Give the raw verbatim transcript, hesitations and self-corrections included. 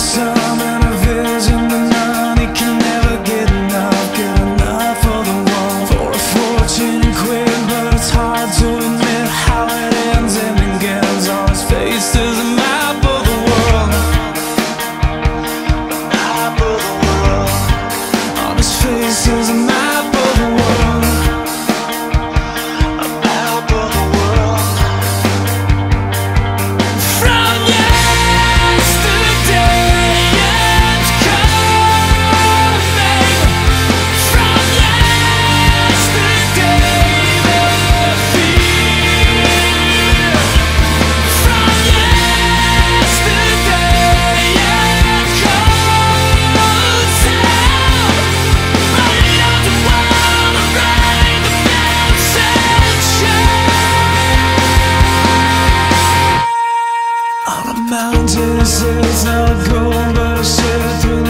some in a vision that none he can never get enough, get enough for the one, for a fortune quick, but it's hard to admit how it ends and begins. On his face there's a map of the world, a map of the world. On his face there's a map of the world, a map of the world. From yesterday it's coming, from yesterday the fear, from yesterday it goes out, but it doesn't wanna write the message. On a mountain it says not gold, but a ship through